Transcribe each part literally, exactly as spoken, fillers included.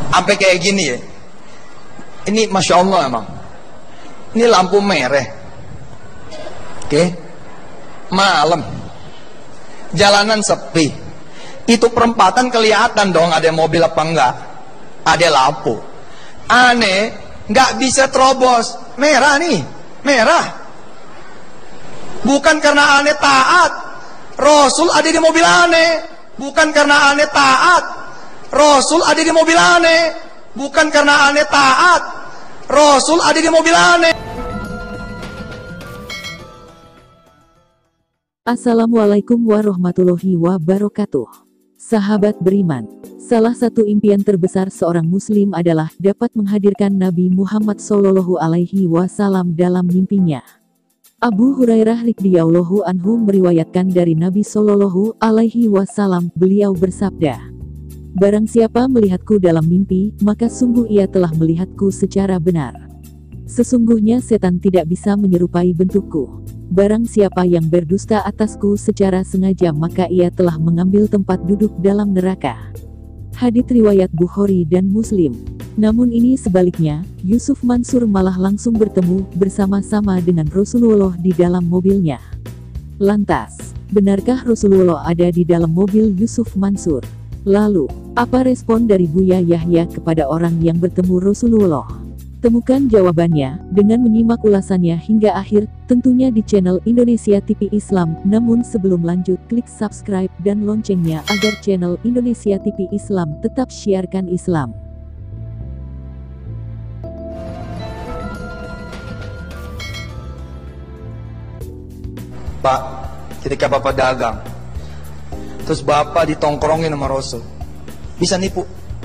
Sampai kayak gini ya. Ini Masya Allah emang. Ini lampu merah. Oke. Malam. Jalanan sepi. Itu perempatan kelihatan dong ada mobil apa enggak. Ada lampu. Aneh, nggak bisa terobos. Merah nih, merah. Bukan karena aneh taat. Rasul ada di mobil aneh. Bukan karena aneh taat. Rasul ada di mobil aneh. Bukan karena aneh taat. Rasul ada di mobil aneh. Assalamualaikum warahmatullahi wabarakatuh. Sahabat beriman, salah satu impian terbesar seorang muslim adalah dapat menghadirkan Nabi Muhammad shallallahu alaihi wasallam dalam mimpinya. Abu Hurairah radhiyallahu anhu meriwayatkan dari Nabi shallallahu alaihi wasallam, beliau bersabda, "Barang siapa melihatku dalam mimpi, maka sungguh ia telah melihatku secara benar. Sesungguhnya setan tidak bisa menyerupai bentukku. Barang siapa yang berdusta atasku secara sengaja, maka ia telah mengambil tempat duduk dalam neraka." Hadits riwayat Bukhari dan Muslim. Namun ini sebaliknya, Yusuf Mansur malah langsung bertemu bersama-sama dengan Rasulullah di dalam mobilnya. Lantas, benarkah Rasulullah ada di dalam mobil Yusuf Mansur? Lalu, apa respon dari Buya Yahya kepada orang yang bertemu Rasulullah? Temukan jawabannya dengan menyimak ulasannya hingga akhir, tentunya di channel Indonesia T V Islam. Namun sebelum lanjut, klik subscribe dan loncengnya agar channel Indonesia T V Islam tetap syiarkan Islam. Pak, ketika Bapak dagang, terus Bapak ditongkrongin sama Rasul, bisa nipu?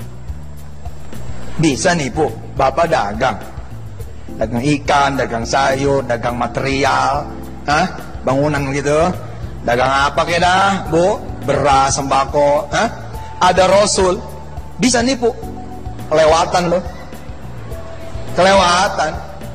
Bisa nipu. Bapak dagang, dagang ikan, dagang sayur, dagang material, hah? Bangunan gitu. Dagang apa kayak dah, Bu? Beras, sembako, hah? Ada Rasul, bisa nipu. Kelewatan loh. Kelewatan.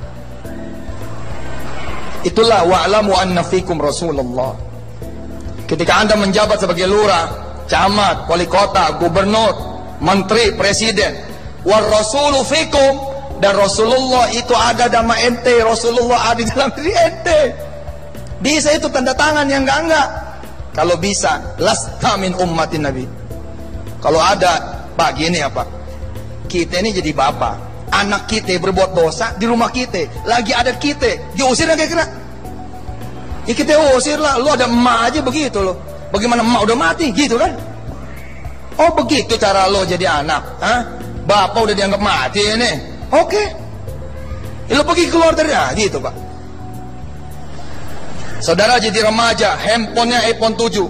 Itulah wa'lamu anna fikum Rasulullah. Ketika Anda menjabat sebagai lurah, camat, wali kota, gubernur, menteri, presiden, war rasulu fikum, dan Rasulullah itu ada dalam ente, Rasulullah ada dalam diri ente. Bisa itu tanda tangan yang enggak-enggak. Kalau bisa, lasta min ummatin Nabi. Kalau ada, Pak, gini apa? Kita ini jadi bapak, anak kita berbuat dosa di rumah kita, lagi ada kita, diusir nggak kira? Ya kita usir lah. Lu ada emak aja begitu loh. Bagaimana emak udah mati gitu kan? Oh begitu cara lo jadi anak, hah? Bapak udah dianggap mati ini, oke? Okay. Ya, lo pergi keluar dari ah, gitu Pak. Saudara jadi remaja, handphonenya iPhone tujuh,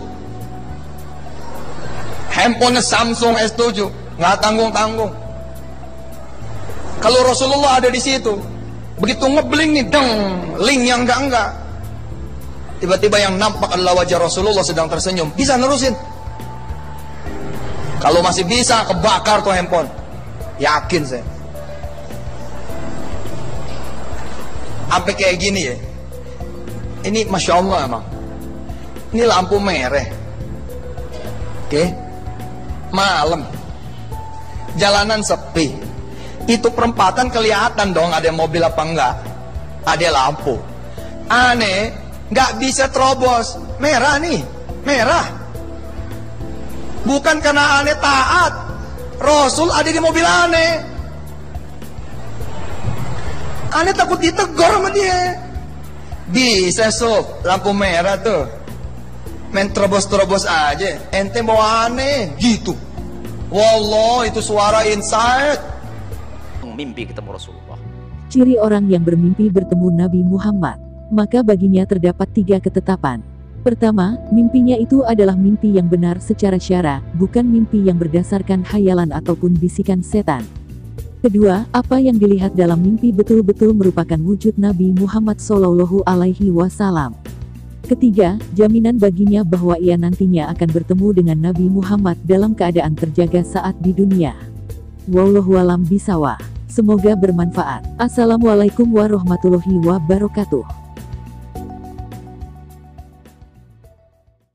handphonenya Samsung S tujuh, nggak tanggung-tanggung. Kalau Rasulullah ada di situ, begitu ngebling nih, deng, link yang enggak-enggak. Tiba-tiba yang nampak adalah wajah Rasulullah sedang tersenyum. Bisa nerusin. Kalau masih bisa, kebakar tuh handphone. Yakin saya. Sampai kayak gini ya. Ini Masya Allah emang. Ini lampu merah. Oke. Malam. Jalanan sepi. Itu perempatan kelihatan dong ada mobil apa enggak. Ada lampu. Aneh, nggak bisa terobos. Merah nih, merah. Bukan karena aneh taat. Rasul ada di mobil aneh. Aneh takut ditegur sama dia. Bisa sob, lampu merah tuh main terobos-terobos aja. Ente bawa aneh gitu. Wallah itu suara insight. Mimpi ketemu Rasulullah. Ciri orang yang bermimpi bertemu Nabi Muhammad, maka baginya terdapat tiga ketetapan. Pertama, mimpinya itu adalah mimpi yang benar secara syara, bukan mimpi yang berdasarkan khayalan ataupun bisikan setan. Kedua, apa yang dilihat dalam mimpi betul-betul merupakan wujud Nabi Muhammad shallallahu alaihi wasallam. Ketiga, jaminan baginya bahwa ia nantinya akan bertemu dengan Nabi Muhammad dalam keadaan terjaga saat di dunia. Wallahu a'lam bishawab. Semoga bermanfaat. Assalamualaikum warahmatullahi wabarakatuh.